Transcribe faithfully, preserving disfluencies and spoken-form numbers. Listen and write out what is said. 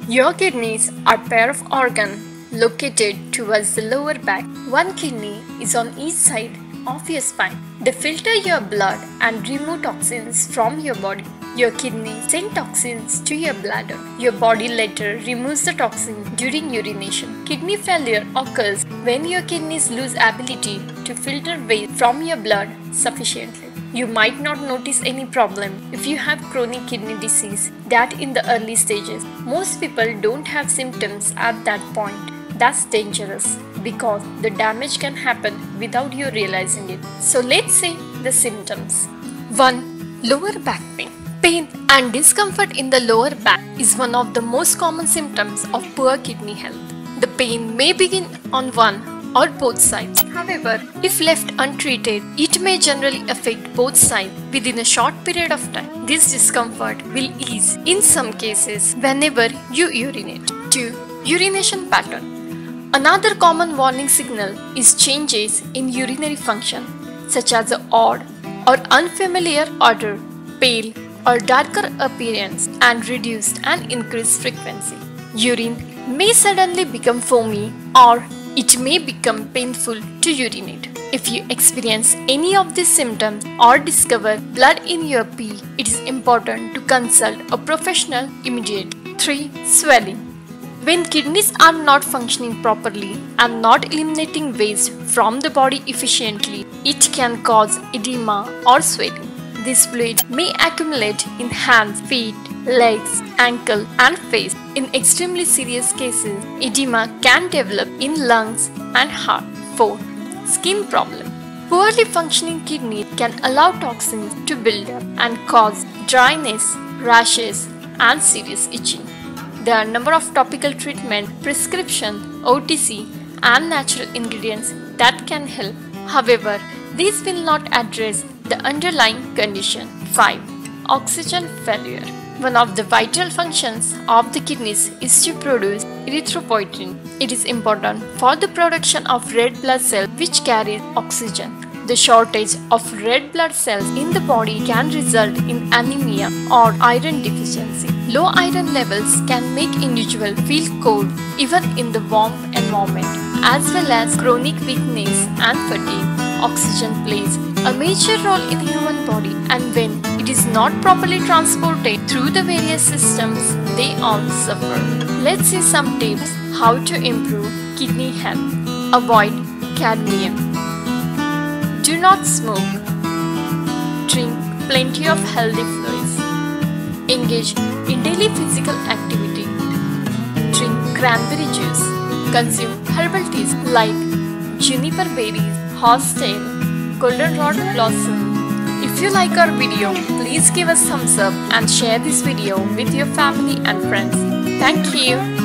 Your kidneys are a pair of organs located towards the lower back. One kidney is on each side of your spine. They filter your blood and remove toxins from your body. Your kidneys send toxins to your bladder. Your body later removes the toxin during urination. Kidney failure occurs when your kidneys lose ability to filter waste from your blood sufficiently. You might not notice any problem if you have chronic kidney disease that in the early stages. Most people don't have symptoms at that point. That's dangerous because the damage can happen without you realizing it. So let's say the symptoms. one. Lower back pain. Pain and discomfort in the lower back is one of the most common symptoms of poor kidney health. The pain may begin on one or both sides. However, if left untreated, it may generally affect both sides within a short period of time. This discomfort will ease in some cases whenever you urinate. two. Urination pattern. Another common warning signal is changes in urinary function, such as an odd or unfamiliar odor, pale or darker appearance, and reduced and increased frequency. Urine may suddenly become foamy or it may become painful to urinate. If you experience any of these symptoms or discover blood in your pee, it is important to consult a professional immediately. three. Swelling. When kidneys are not functioning properly and not eliminating waste from the body efficiently, it can cause edema or swelling. This fluid may accumulate in hands, feet, legs, ankle, and face. In extremely serious cases, edema can develop in lungs and heart. four. Skin problem. Poorly functioning kidneys can allow toxins to build up and cause dryness, rashes, and serious itching. There are a number of topical treatment, prescription, O T C, and natural ingredients that can help. However, these will not address the underlying condition. five. Oxygen failure. One of the vital functions of the kidneys is to produce erythropoietin. It is important for the production of red blood cells which carries oxygen. The shortage of red blood cells in the body can result in anemia or iron deficiency. Low iron levels can make individuals feel cold even in the warm environment, as well as chronic weakness and fatigue. Oxygen plays a major role in the human body, and when it is not properly transported through the various systems, they all suffer. Let's see some tips how to improve kidney health. Avoid cadmium. Do not smoke. Drink plenty of healthy fluids. Engage in daily physical activity. Drink cranberry juice. Consume herbal teas like juniper berries, horsetail, goldenrod blossom. If you like our video, please give us thumbs up and share this video with your family and friends. Thank you.